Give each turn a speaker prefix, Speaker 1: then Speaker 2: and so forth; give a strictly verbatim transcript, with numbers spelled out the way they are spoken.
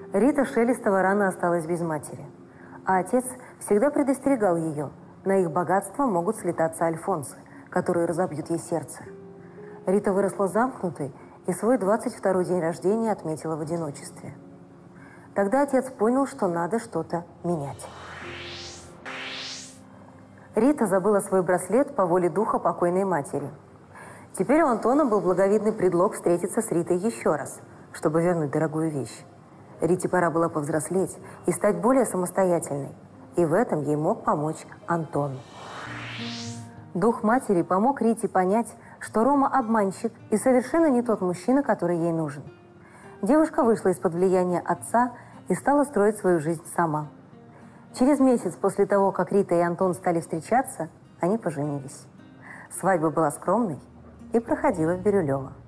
Speaker 1: Рита Шелестова рано осталась без матери, а отец всегда предостерегал ее. На их богатство могут слетаться альфонсы, которые разобьют ей сердце. Рита выросла замкнутой и свой двадцать второй день рождения отметила в одиночестве. Тогда отец понял, что надо что-то менять. Рита забыла свой браслет по воле духа покойной матери. Теперь у Антона был благовидный предлог встретиться с Ритой еще раз, чтобы вернуть дорогую вещь. Рите пора было повзрослеть и стать более самостоятельной. И в этом ей мог помочь Антон. Дух матери помог Рите понять, что Рома обманщик и совершенно не тот мужчина, который ей нужен. Девушка вышла из-под влияния отца и стала строить свою жизнь сама. Через месяц после того, как Рита и Антон стали встречаться, они поженились. Свадьба была скромной и проходила в Бирюлево.